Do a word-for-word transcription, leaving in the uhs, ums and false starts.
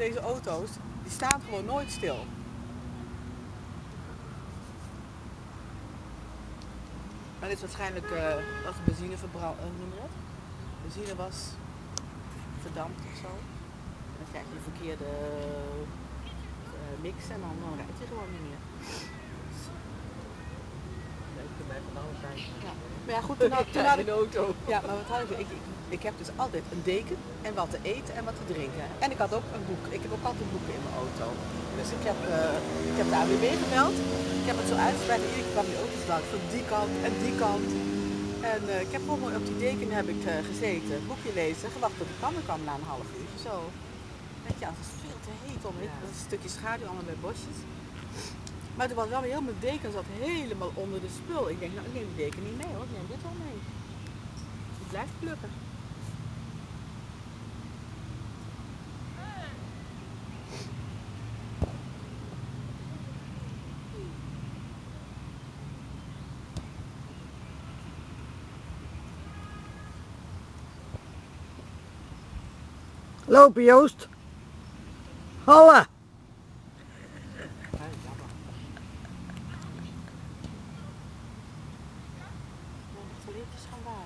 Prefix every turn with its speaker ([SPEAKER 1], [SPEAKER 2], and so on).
[SPEAKER 1] deze auto's, die staan gewoon nooit stil. Maar dit is waarschijnlijk uh, als de benzine verbrand, uh, noem je dat? Benzine was verdampt of zo. En dan krijg je een verkeerde uh, mix en dan, dan rijdt hij gewoon niet meer. Ja. Maar ja, goed, toen had, toen had ik... auto. Ja, maar wat had ik, ik, ik, ik heb dus altijd een deken en wat te eten en wat te drinken. En ik had ook een boek. Ik heb ook altijd boeken in mijn auto. Dus ik heb, uh, ik heb de A W B gebeld. Ik heb het zo uitgespreid en iedere keer kwam die auto's langs van die kant en die kant. En uh, ik heb gewoon op die deken heb ik uh, gezeten, boekje lezen, gewacht tot de kamer kwam na een half uur. Zo. Weet je, het is veel te heet om. Ja. Dat is een stukje schaduw allemaal bij bosjes. Maar toen was wel heel mijn deken zat helemaal onder de spul. Ik denk, nou ik neem die deken niet mee hoor, ik neem dit wel mee. Ik blijf plukken.
[SPEAKER 2] Lopen Joost. Holla.
[SPEAKER 1] Het liedjes gaan waar.